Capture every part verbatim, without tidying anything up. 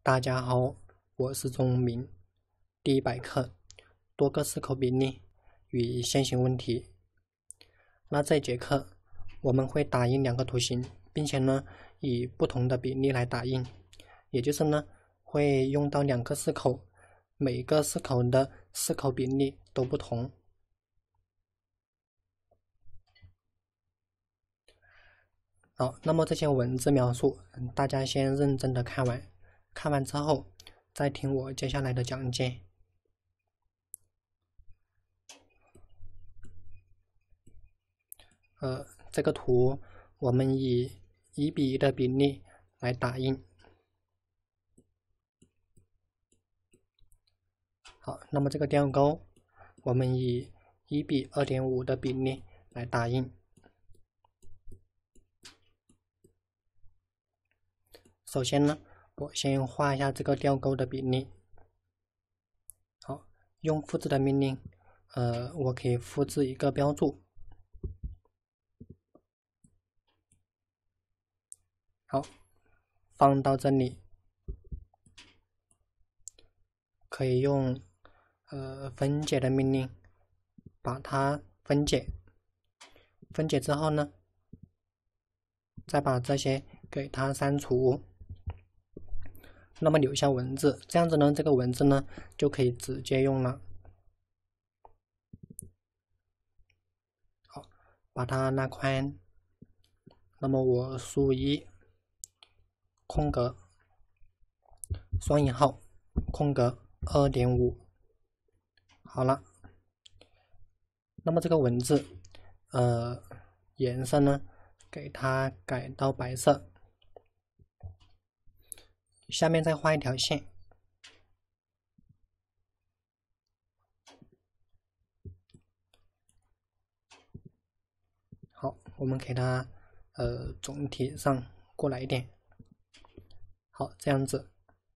大家好，我是钟明。第一百课，多个思考比例与线性问题。那这节课我们会打印两个图形，并且呢以不同的比例来打印，也就是呢会用到两个思考，每个思考的思考比例都不同。好，那么这些文字描述，大家先认真的看完，看完之后再听我接下来的讲解。呃，这个图我们以一比一的比例来打印。好，那么这个吊钩我们以一比二点五的比例来打印。首先呢，我先画一下这个吊钩的比例。好，用复制的命令，呃，我可以复制一个标注。好，放到这里，可以用呃分解的命令把它分解。分解之后呢，再把这些给它删除。那么留下文字，这样子呢，这个文字呢就可以直接用了。好，把它拉宽。那么我输一空格双引号空格 二点五。好了，那么这个文字呃颜色呢给它改到白色，下面再画一条线。好，我们给它呃总体上过来一点。好，这样子。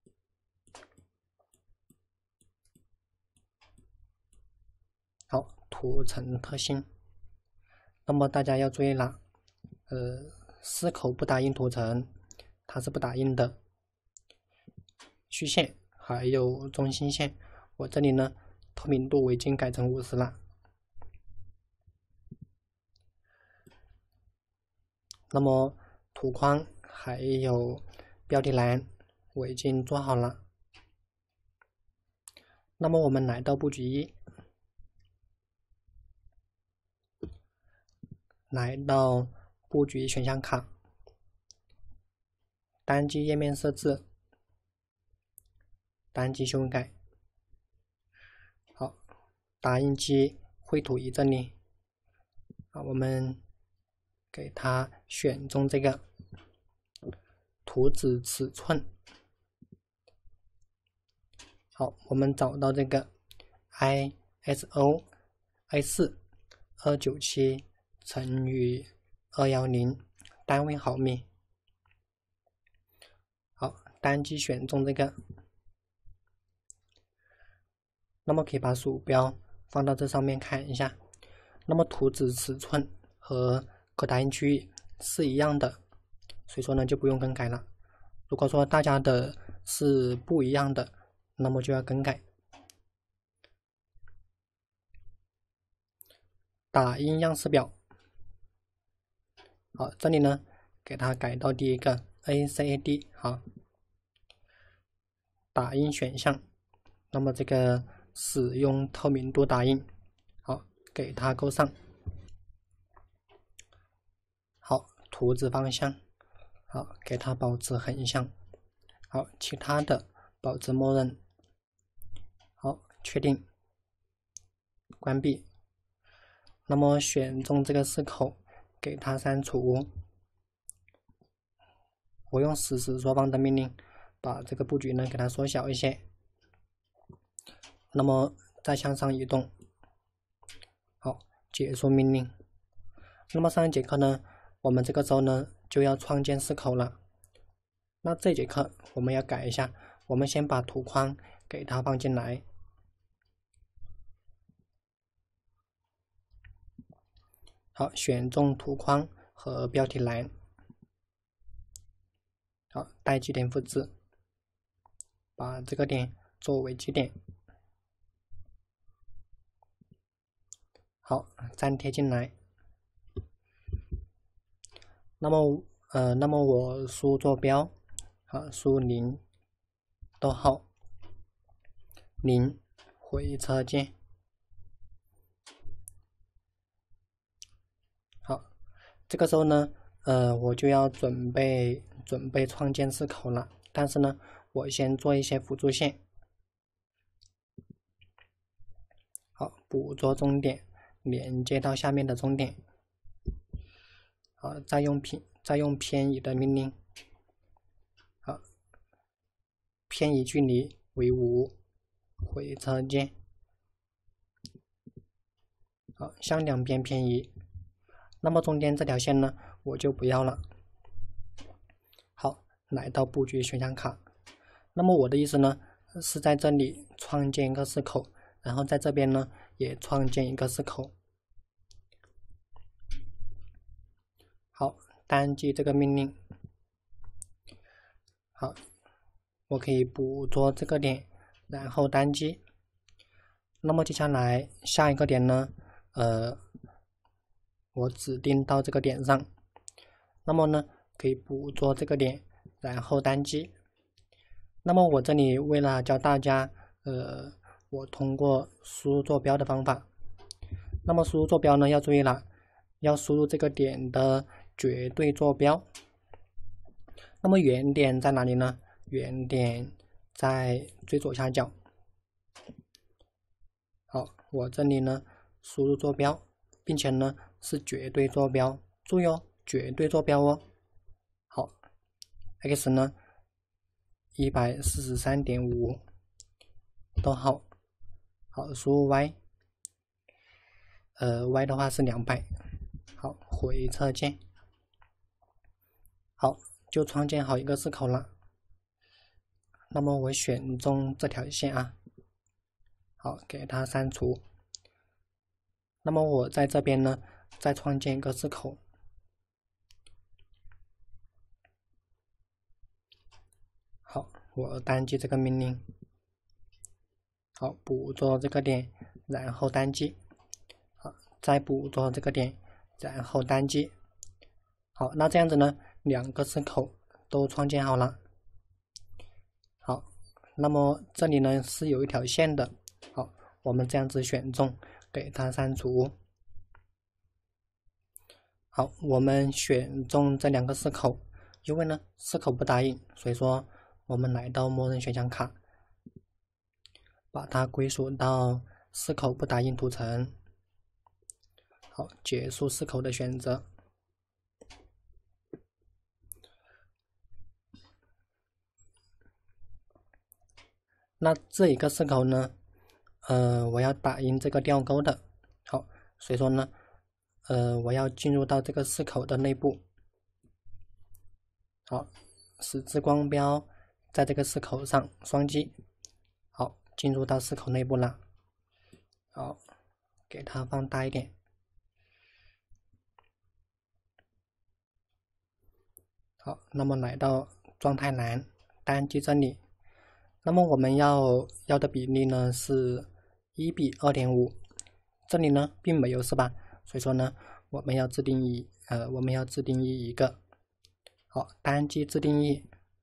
好，图层特性。那么大家要注意了，呃，思考不打印图层，它是不打印的。虚线还有中心线，我这里呢透明度我已经改成五十了。那么图框还有标题栏我已经做好了。那么我们来到布局一，来到布局选项卡，单击页面设置，单击修改。好，打印机绘图仪这里，啊，我们给它选中这个图纸尺寸。好，我们找到这个 I S O A 四 二九七乘以二一零单位毫米。好，单击选中这个，那么可以把鼠标放到这上面看一下。那么图纸尺寸和可打印区域是一样的，所以说呢就不用更改了。如果说大家的是不一样的，那么就要更改。打印样式表。好，这里呢给它改到第一个 A C A D。 好，打印选项，那么这个使用透明度打印，好，给它勾上。好，图纸方向，好，给它保持横向。好，其他的保持默认。好，确定，关闭。那么选中这个四口，给它删除。我用实时缩放的命令把这个布局呢给它缩小一些。那么再向上移动。好，结束命令。那么上一节课呢，我们这个周呢就要创建四口了。那这节课我们要改一下，我们先把图框给它放进来。好，选中图框和标题栏。好，带据点复制。 把这个点作为基点。好，粘贴进来。那么，呃，那么我输坐标，啊，输零，逗号，零，回车键。好，这个时候呢，呃，我就要准备准备创建四口了。但是呢，我先做一些辅助线。好，捕捉终点，连接到下面的终点。好，再用偏再用偏移的命令。好，偏移距离为五，回车键。好，向两边偏移。那么中间这条线呢，我就不要了。好，来到布局选项卡。那么我的意思呢，是在这里创建一个四口，然后在这边呢也创建一个四口。好，单击这个命令。好，我可以捕捉这个点，然后单击。那么接下来下一个点呢，呃，我指定到这个点上。那么呢，可以捕捉这个点，然后单击。那么我这里为了教大家，呃，我通过输入坐标的方法。那么输入坐标呢，要注意了，要输入这个点的绝对坐标。那么原点在哪里呢？原点在最左下角。好，我这里呢输入坐标，并且呢是绝对坐标，注意哦，绝对坐标哦。好 ，x 呢一百四十三点五，逗号，好，输入 y， 呃 y 的话是两百，好，回车键。好，就创建好一个四口了。那么我选中这条线啊，好，给它删除。那么我在这边呢，再创建一个四口。好，我单击这个命令。好，捕捉这个点，然后单击。好，再捕捉这个点，然后单击。好，那这样子呢，两个四口都创建好了。好，那么这里呢是有一条线的。好，我们这样子选中，给它删除。好，我们选中这两个四口，因为呢四口不打印，所以说我们来到默认选项卡，把它归属到四口不打印图层。好，结束四口的选择。那这一个四口呢，呃，我要打印这个吊钩的。好，所以说呢，呃，我要进入到这个四口的内部。好，十字光标在这个四口上双击。好，进入到四口内部了。好，给它放大一点。好，那么来到状态栏，单击这里。那么我们要要的比例呢是一比二点五，这里呢并没有是吧？所以说呢，我们要自定义，呃，我们要自定义一个。好，单击自定义。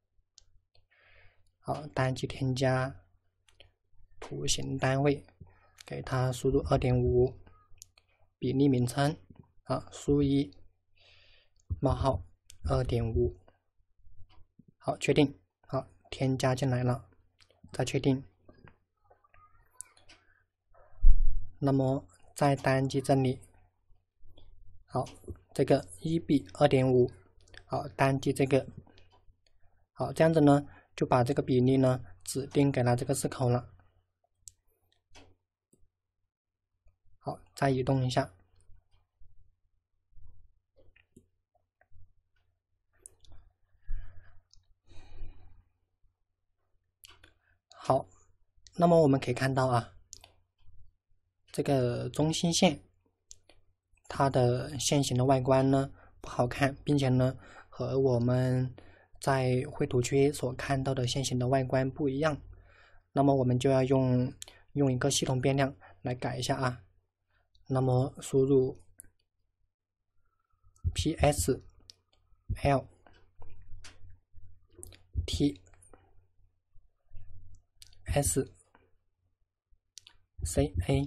好，单击添加图形单位，给它输入二点五，比例名称，好，输一冒号二点五，好，确定，好，添加进来了。再确定，那么再单击这里，好，这个一比二点五，好，单击这个，好，这样子呢，就把这个比例呢指定给了这个四口了。好，再移动一下，好，那么我们可以看到啊，这个中心线，它的线形的外观呢不好看，并且呢和我们在绘图区所看到的线形的外观不一样，那么我们就要用用一个系统变量来改一下啊。那么输入 P S L T S C A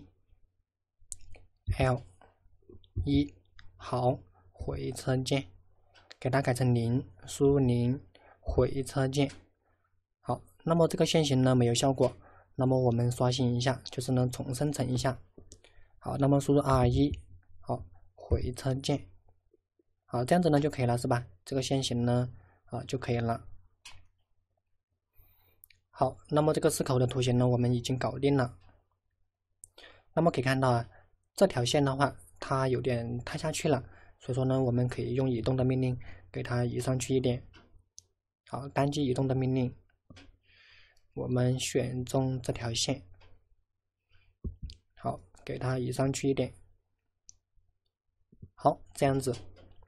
L 一，好，回车键，给它改成零，输入零，回车键。好，那么这个线形呢没有效果，那么我们刷新一下，就是呢重生成一下。好，那么输入 R 一，好，回车键。好，这样子呢就可以了，是吧？这个线形呢啊就可以了。好，那么这个四口的图形呢我们已经搞定了。那么可以看到啊，这条线的话它有点塌下去了，所以说呢我们可以用移动的命令给它移上去一点。好，单击移动的命令，我们选中这条线，好，给它移上去一点。好，这样子。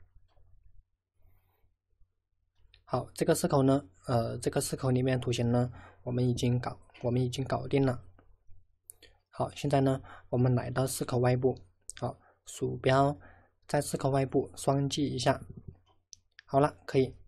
好，这个四口呢，呃，这个四口里面图形呢，我们已经搞，我们已经搞定了。好，现在呢，我们来到四口外部，好，鼠标在四口外部双击一下，好了，可以。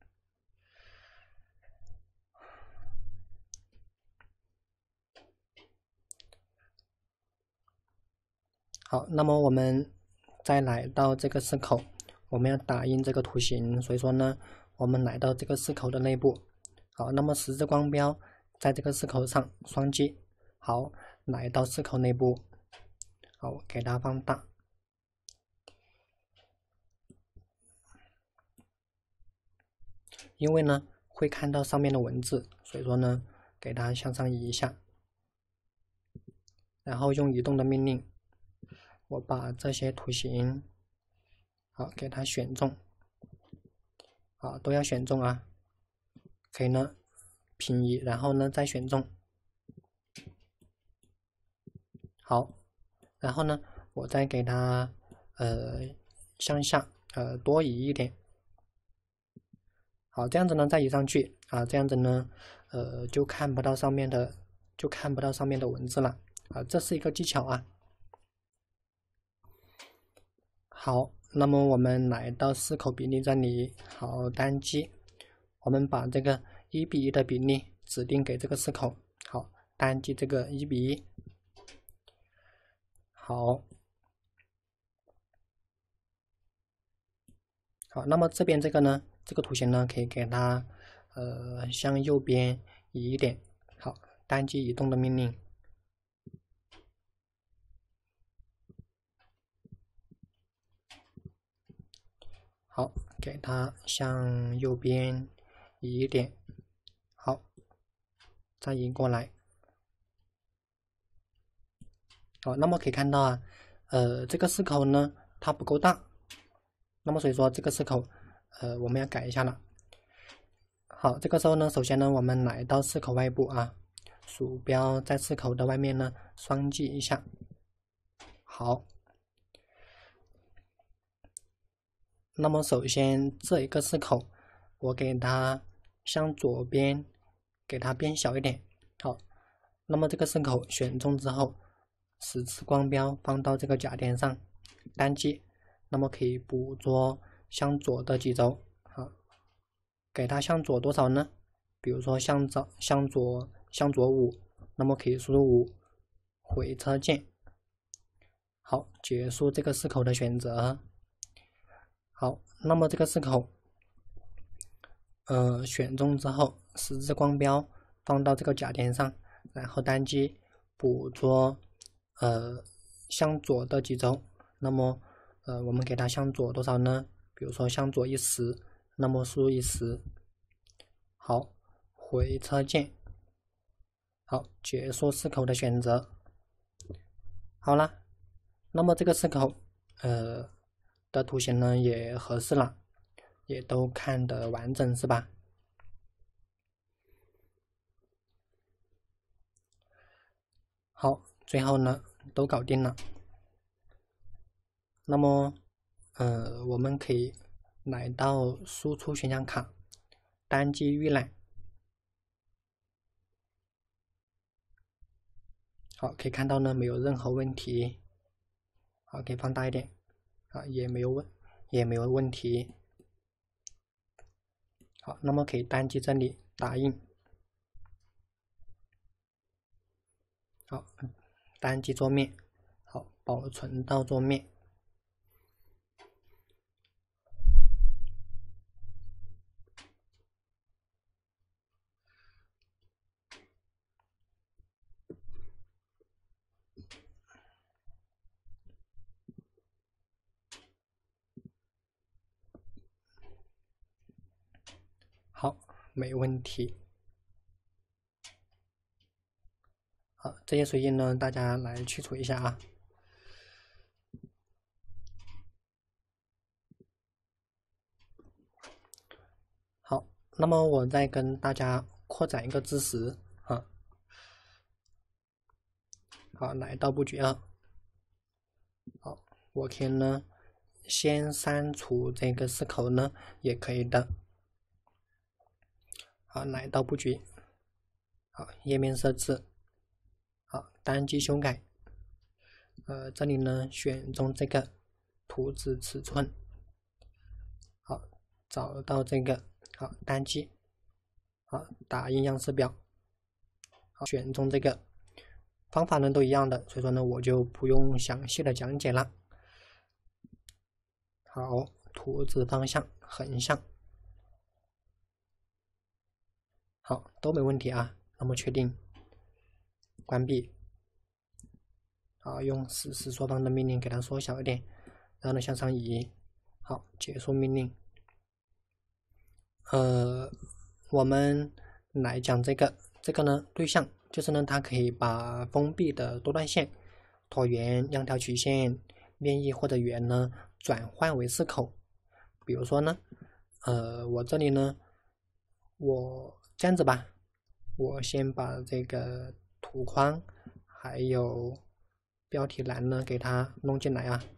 好，那么我们再来到这个四口，我们要打印这个图形，所以说呢，我们来到这个四口的内部，好，那么十字光标在这个四口上双击，好，来到四口内部，好，给它放大，因为呢会看到上面的文字，所以说呢给它向上移一下，然后用移动的命令，我把这些图形好给它选中，好，都要选中啊，可以呢平移，然后呢再选中，好，然后呢我再给它呃向下呃多移一点，好，这样子呢再移上去啊，这样子呢呃就看不到上面的就看不到上面的文字了啊，这是一个技巧啊。好，那么我们来到四口比例这里，好，单击，我们把这个一比一的比例指定给这个四口，好，单击这个一比一，好，好，那么这边这个呢，这个图形呢，可以给它呃向右边移一点，好，单击移动的命令。好，给它向右边移一点，好，再移过来。好，那么可以看到啊，呃，这个四口呢，它不够大，那么所以说这个四口，呃，我们要改一下了。好，这个时候呢，首先呢，我们来到四口外部啊，鼠标在四口的外面呢，双击一下，好。那么首先这一个四口，我给它向左边给它变小一点，好。那么这个四口选中之后，十次光标放到这个假点上，单击，那么可以捕捉向左的几轴，好，给它向左多少呢？比如说向左向左向左五，那么可以输入五，回车键，好，结束这个四口的选择。好，那么这个四口，呃，选中之后，十字光标放到这个假点上，然后单击捕捉，呃，向左的几轴，那么，呃，我们给它向左多少呢？比如说向左一十，那么输入一十，好，回车键，好，结束四口的选择。好了，那么这个四口，呃。的图形呢也合适了，也都看得完整，是吧？好，最后呢都搞定了。那么，呃，我们可以来到输出选项卡， 单击预览。好，可以看到呢，没有任何问题。好，可以放大一点。啊，也没有问，也没有问题。好，那么可以单击这里打印。好，单击桌面。好，保存到桌面。好，没问题。好，这些水印呢，大家来去除一下啊。好，那么我再跟大家扩展一个知识啊。好，来到布局二。好，我可以呢，先删除这个四口呢，也可以的。好，来到布局。好，页面设置。好，单击修改。呃，这里呢，选中这个图纸尺寸。好，找到这个，好，单击。好，打印样式表。好，选中这个。方法呢都一样的，所以说呢，我就不用详细的讲解了。好，图纸方向横向。好，都没问题啊。那么确定。关闭。好，用实时缩放的命令给它缩小一点，然后呢向上移。好，结束命令。呃，我们来讲这个，这个呢对象就是呢，它可以把封闭的多段线、椭圆、两条曲线、链翼或者圆呢转换为四口。比如说呢，呃，我这里呢，我这样子吧，我先把这个图框还有标题栏呢给它弄进来啊。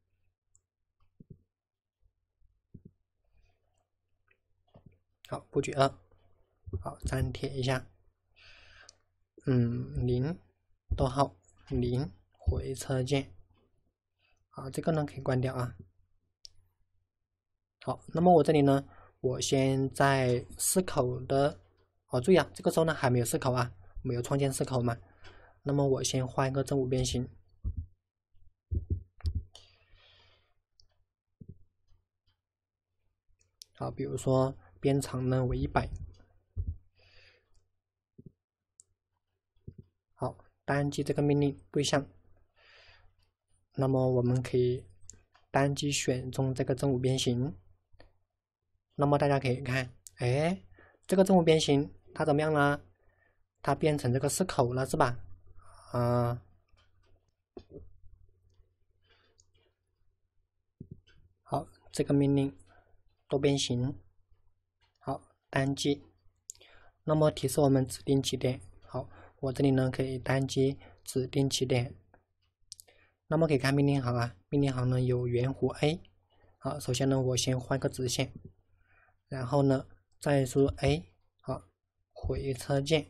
好，布局二。好，粘贴一下。嗯，零逗号零回车键。好，这个呢可以关掉啊。好，那么我这里呢，我先在四口的，哦，注意啊，这个时候呢还没有四口啊，没有创建四口嘛。那么我先画一个正五边形。好，比如说边长呢为一百。好，单击这个命令对象。那么我们可以单击选中这个正五边形。那么大家可以看，哎，这个正五边形它怎么样了？它变成这个四口了，是吧？啊，好，这个命令多边形。好，单击。那么提示我们指定起点。好，我这里呢可以单击指定起点。那么可以看命令行啊，命令行呢有圆弧 A。好，首先呢我先画个直线。然后呢，再输 A， 好，回车键，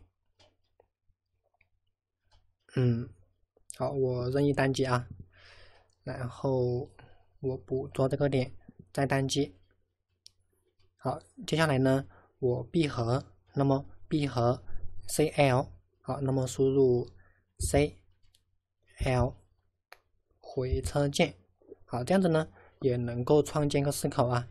嗯，好，我任意单击啊，然后我捕捉这个点，再单击，好，接下来呢，我闭合，那么闭合 C L， 好，那么输入 C L 回车键，好，这样子呢也能够创建个四口啊。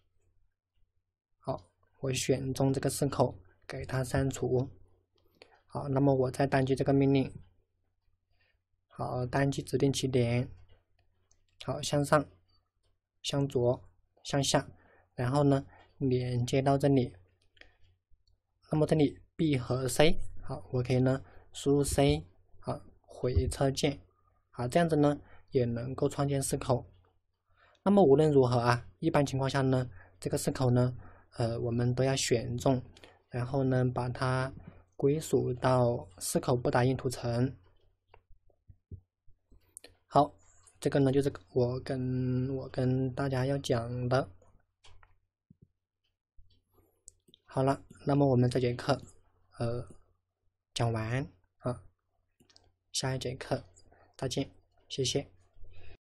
我选中这个四口，给它删除。好，那么我再单击这个命令。好，单击指定起点。好，向上、向左、向下，然后呢连接到这里。那么这里闭合 C， 好，我可以呢输入 C， 好，回车键。好，这样子呢也能够创建四口。那么无论如何啊，一般情况下呢，这个四口呢。呃，我们都要选中，然后呢，把它归属到四口不打印图层。好，这个呢就是我跟我跟大家要讲的。 好了，那么我们这节课，呃，讲完啊，下一节课再见，谢谢。